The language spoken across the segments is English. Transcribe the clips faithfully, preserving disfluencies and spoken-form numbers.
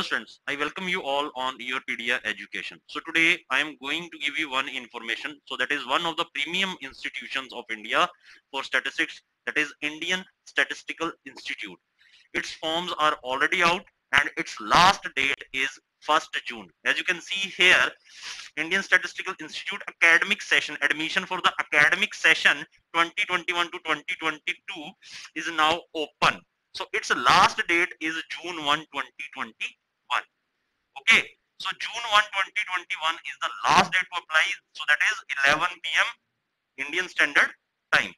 Hello students, I welcome you all on YourPedia Education. So today I am going to give you one information. So that is one of the premium institutions of India for statistics, that is Indian Statistical Institute. Its forms are already out and its last date is first June. As you can see here, Indian Statistical Institute academic session, admission for the academic session twenty twenty-one to twenty twenty-two is now open. So its last date is June first, twenty twenty-one. Okay. So June first, twenty twenty-one is the last date to apply. So that is eleven p m Indian Standard Time.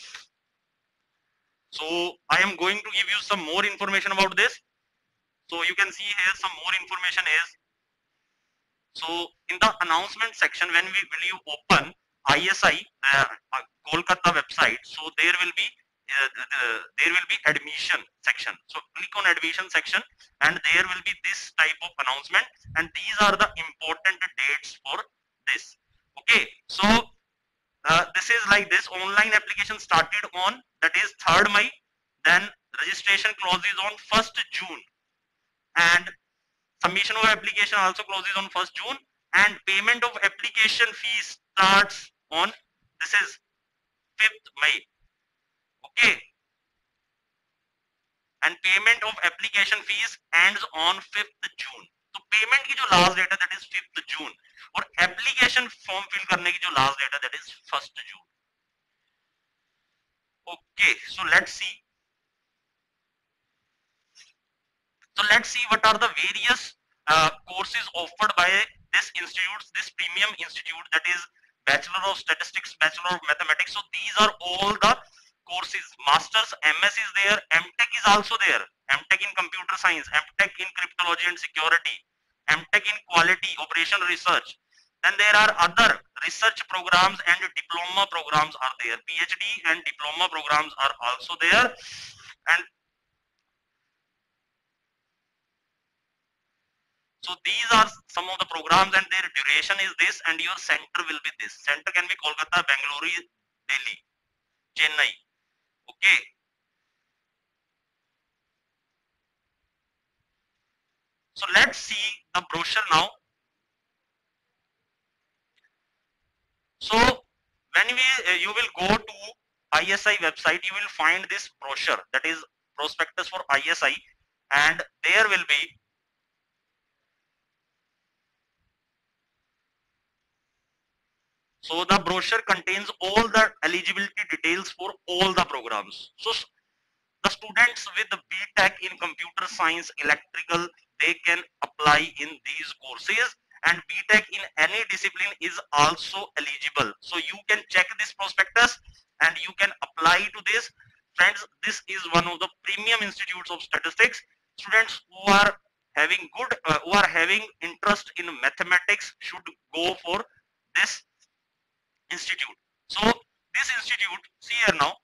So I am going to give you some more information about this. So you can see here some more information is, so in the announcement section, when we will you open I S I uh, uh, Kolkata website, so there will be uh, the, there will be admission section. So click on admission section and there will be this type of announcement, and these are the important dates for this. Okay, so uh, this is like this. Online application started on, that is third May, then registration closes on first June, and submission of application also closes on first June, and payment of application fee starts on, this is fifth May. Okay, and payment of application fees ends on fifth June. तो payment की जो last date है that is fifth June, और application form fill करने की जो last date है that is first June. Okay, so let's see. So let's see what are the various uh, courses offered by this institute, this premium institute, that is Bachelor of Statistics, Bachelor of Mathematics. So these are all the courses. Masters, M S is there, M Tech is also there, M Tech in Computer Science, M Tech in Cryptology and Security, M Tech in Quality Operation Research. Then there are other research programs and diploma programs are there. PhD and diploma programs are also there. And so these are some of the programs and their duration is this, and your center will be this. Center can be Kolkata, Bangalore, Delhi, Chennai. Okay. So let's see the brochure now. So when we uh, you will go to I S I website, you will find this brochure, that is prospectus for I S I, and there will be so the brochure contains all the eligibility details for all the programs. So the students with the B Tech in computer science, electrical, they can apply in these courses, and B Tech in any discipline is also eligible. So you can check this prospectus and you can apply to this. Friends, this is one of the premium institutes of statistics. Students who are having good, uh, who are having interest in mathematics should go for this institute. So this institute, see here now,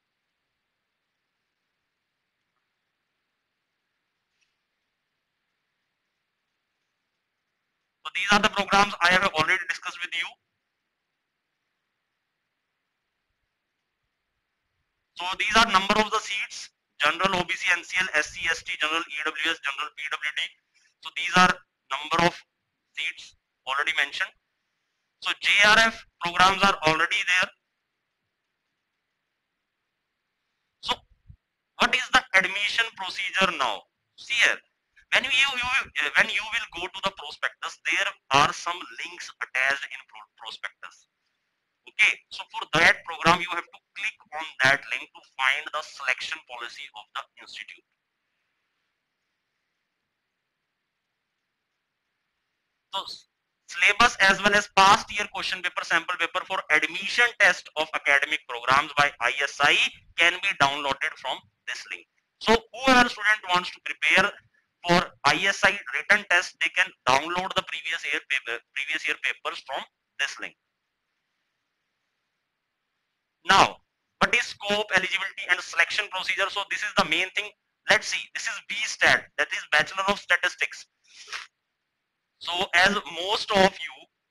so these are the programs I have already discussed with you. So these are number of the seats: general, O B C, N C L, S C, S T, general, E W S, general, P W D. So these are number of seats already mentioned. So J R F programs are already there. So what is the admission procedure now? See here, when you, you when you will go to the prospectus, there are some links attached in prospectus. Okay, so for that program you have to click on that link to find the selection policy of the institute. So syllabus as well as past year question paper, sample paper for admission test of academic programs by I S I can be downloaded from this link. So whoever student wants to prepare for I S I written test, they can download the previous year paper, previous year papers from this link. Now, what is scope, eligibility and selection procedure? So this is the main thing. Let's see, this is B Stat, that is Bachelor of Statistics. So as most of you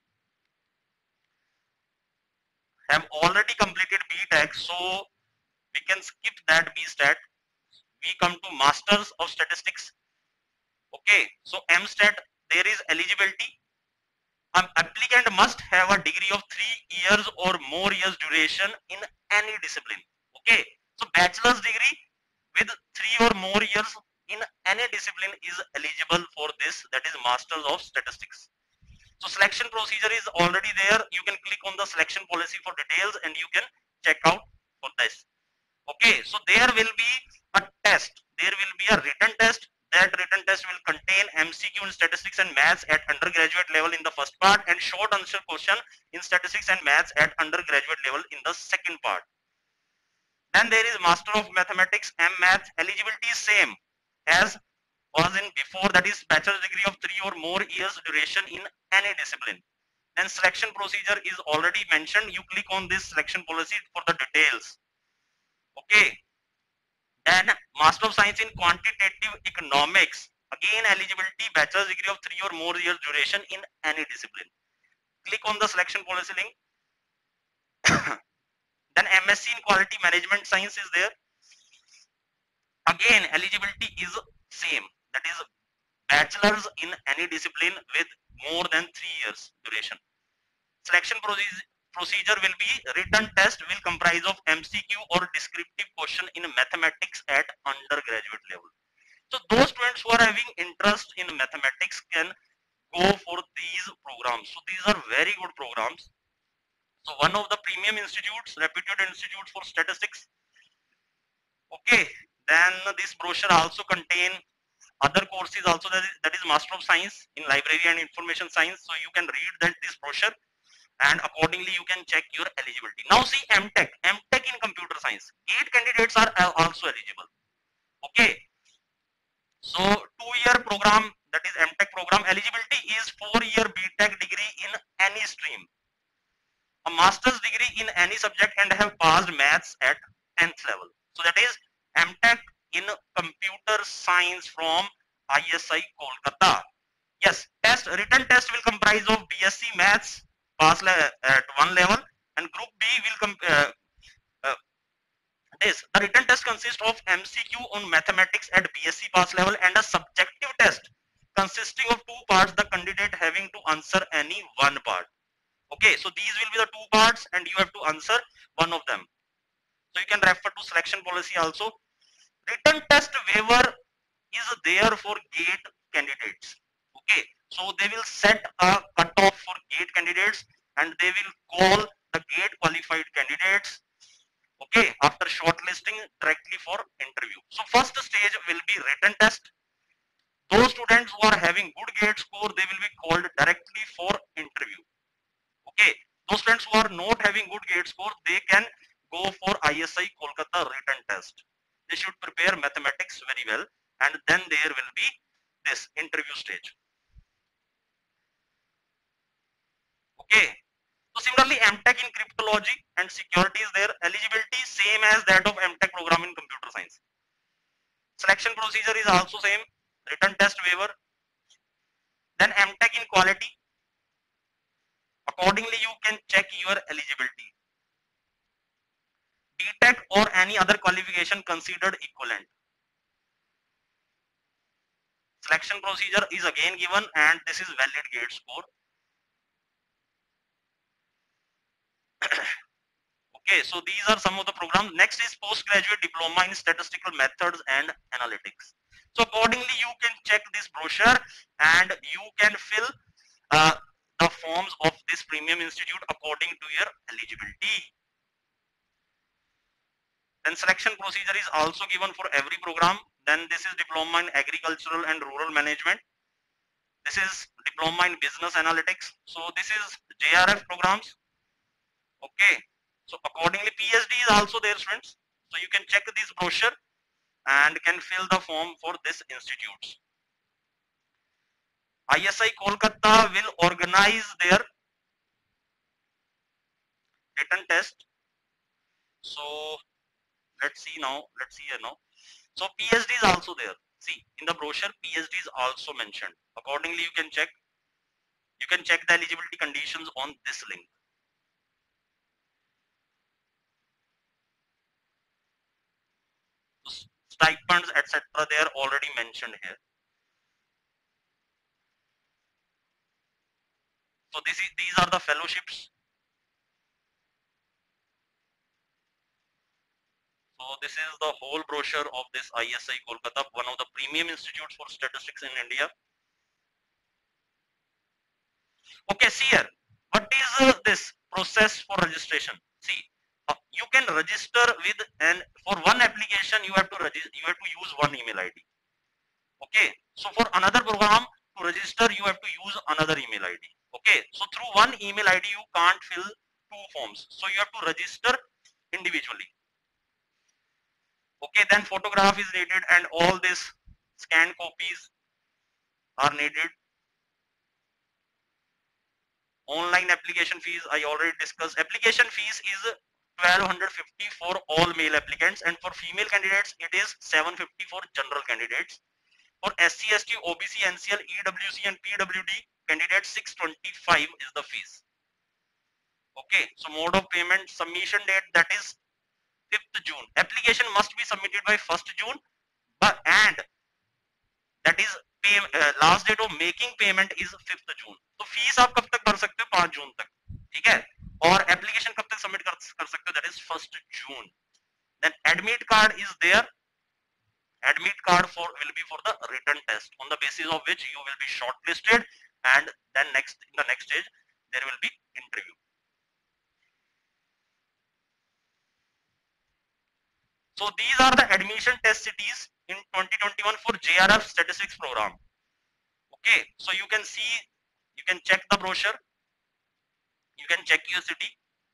have already completed B Tech, so we can skip that B Stat. We come to Masters of Statistics. Okay, so MSTAT, there is eligibility. An applicant must have a degree of three years or more years duration in any discipline. Okay, so bachelor's degree with three or more years in any discipline is eligible for this, that is Masters of Statistics. So selection procedure is already there. You can click on the selection policy for details and you can check out for this. Okay, so there will be a test. There will be a written test. That written test will contain M C Q in statistics and maths at undergraduate level in the first part and short answer question in statistics and maths at undergraduate level in the second part. Then there is Master of Mathematics M Math. Eligibility is same as was in before, that is bachelor's degree of three or more years duration in any discipline. And selection procedure is already mentioned. You click on this selection policy for the details. Okay. Then Master of Science in Quantitative Economics. Again eligibility bachelor's degree of three or more years duration in any discipline. Click on the selection policy link. Then M S c in Quality Management Science is there. Again eligibility is same, that is bachelor's in any discipline with more than three years duration. Selection procedure will be written test will comprise of M C Q or descriptive question in mathematics at undergraduate level. So those students who are having interest in mathematics can go for these programs. So these are very good programs. So one of the premium institutes, reputed institutes for statistics. Okay, then this brochure also contain other courses also, that is, that is Master of Science in Library and Information Science. So you can read that this brochure and accordingly you can check your eligibility. Now see M Tech, M Tech in Computer Science. GATE candidates are also eligible. Okay, so two-year program, that is M Tech program, eligibility is four-year B Tech degree in any stream, a master's degree in any subject and have passed maths at tenth level. So that is M Tech in Computer Science from I S I Kolkata. Yes, test written test will comprise of B S c Maths pass at one level and Group B will come. Uh, uh, this the written test consists of M C Q on mathematics at B S c pass level and a subjective test consisting of two parts, the candidate having to answer any one part. Okay, so these will be the two parts and you have to answer one of them. So you can refer to selection policy also. Written test waiver is there for GATE candidates. Okay, so they will set a cutoff for GATE candidates and they will call the GATE qualified candidates, okay, after shortlisting directly for interview. So first stage will be written test. Those students who are having good GATE score, they will be called directly for interview. Okay, those students who are not having good GATE score, they can go for I S I Kolkata written test. They should prepare mathematics very well and then there will be this interview stage. Okay, so similarly M Tech in Cryptology and Security is there. Eligibility same as that of M Tech program in Computer Science. Selection procedure is also same, written test waiver. Then M Tech in Quality. Accordingly you can check your eligibility. B Tech or any other qualification considered equivalent. Selection procedure is again given and this is valid GATE score. Okay, so these are some of the programs. Next is postgraduate diploma in statistical methods and analytics. So accordingly you can check this brochure and you can fill uh, the forms of this premium institute according to your eligibility. Then selection procedure is also given for every program. Then this is diploma in agricultural and rural management. This is diploma in business analytics. So this is J R F programs. Okay. So accordingly PhD is also there, students. So you can check this brochure and can fill the form for this institutes. I S I Kolkata will organize their written test. So let's see now. Let's see here now. So PhD is also there. See in the brochure PhD is also mentioned. Accordingly you can check. You can check the eligibility conditions on this link. So stipends, et cetera. They are already mentioned here. So this is, these are the fellowships. So this is the whole brochure of this I S I Kolkata, one of the premium institutes for statistics in India. Okay, see here, what is uh, this process for registration? See, uh, you can register with, and for one application you have to register, you have to use one email I D. Okay, so for another program to register you have to use another email I D. Okay, so through one email I D you can't fill two forms, so you have to register individually. Okay, then photograph is needed and all this scanned copies are needed. Online application fees I already discussed. Application fees is twelve fifty for all male applicants, and for female candidates it is seven fifty for general candidates. For S C, S T, O B C, N C L, E W C and P W D candidates six twenty-five is the fees. Okay, so mode of payment, submission date that is fifth June. Application must be submitted by first June, but and that is pay, uh, last date of making payment is fifth June. तो fees आप कब तक भर सकते हो? पाँच जून तक, ठीक है? और एप्लीकेशन कब तक सबमिट कर, कर सकते हो? That is first June. Then admit card is there. Admit card for will be for the written test, on the basis of which you will be shortlisted, and then next in the next stage there will be interview. So these are the admission test cities in twenty twenty-one for J R F statistics program. Okay, so you can see, you can check the brochure, you can check your city.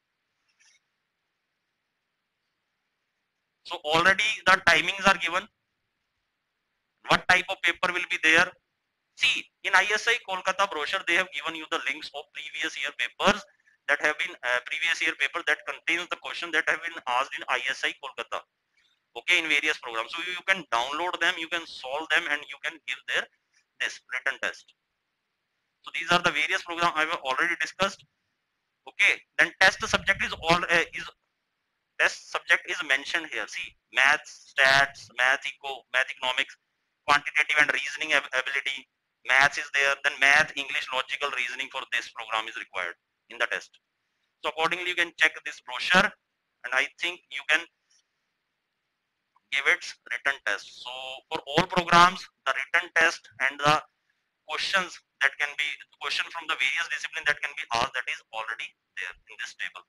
So already the timings are given, what type of paper will be there. See, in I S I Kolkata brochure they have given you the links of previous year papers that have been uh, previous year paper that contains the question that have been asked in I S I Kolkata, okay, in various programs. So you can download them, you can solve them, and you can give their this written test. So these are the various programs I have already discussed. Okay, then test subject is all uh, is test subject is mentioned here. See, maths, stats, math, eco, math, economics, quantitative and reasoning ability. Maths is there. Then math, English, logical reasoning for this program is required in the test. So accordingly, you can check this brochure, and I think you can give its written test. So for all programs, the written test and the questions that can be question from the various discipline that can be asked, that is already there in this table.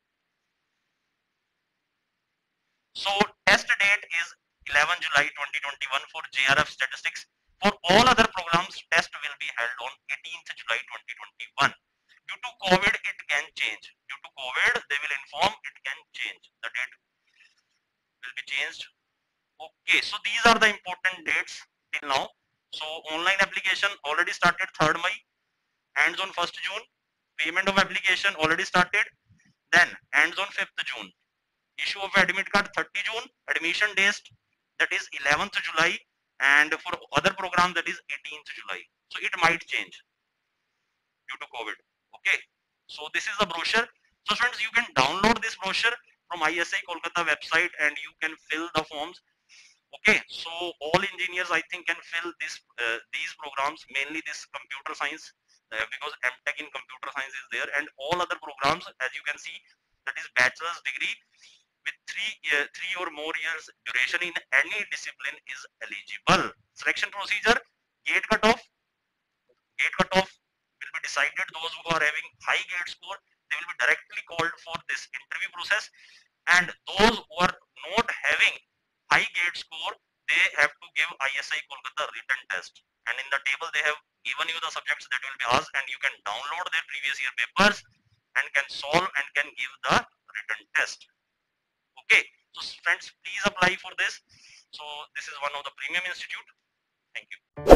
So test date is eleventh July twenty twenty-one for J R F statistics. For all other programs, test will be held on eighteenth July twenty twenty-one. Due to COVID, it can change. Due to COVID, they will inform it can change. The date will be changed. Okay, so these are the important dates till now. So online application already started third May, hands on first June. Payment of application already started. Then hands on fifth June. Issue of admit card thirtieth June. Admission date that is eleventh July, and for other programs that is eighteenth July. So it might change due to COVID. Okay, so this is the brochure. So friends, you can download this brochure from I S I Kolkata website and you can fill the forms. Okay, so all engineers I think can fill this uh, these programs, mainly this computer science, uh, because M Tech in computer science is there, and all other programs, as you can see, that is bachelor's degree with three uh, three or more years duration in any discipline is eligible. Selection procedure, gate cutoff, gate cutoff will be decided. Those who are having high gate score, they will be directly called for this interview process, and those who are not having high gate score, they have to give I S I Kolkata written test, and in the table they have given you the subjects that will be asked, and you can download their previous year papers and can solve and can give the written test. Okay, so friends, please apply for this. So this is one of the premium institute. Thank you.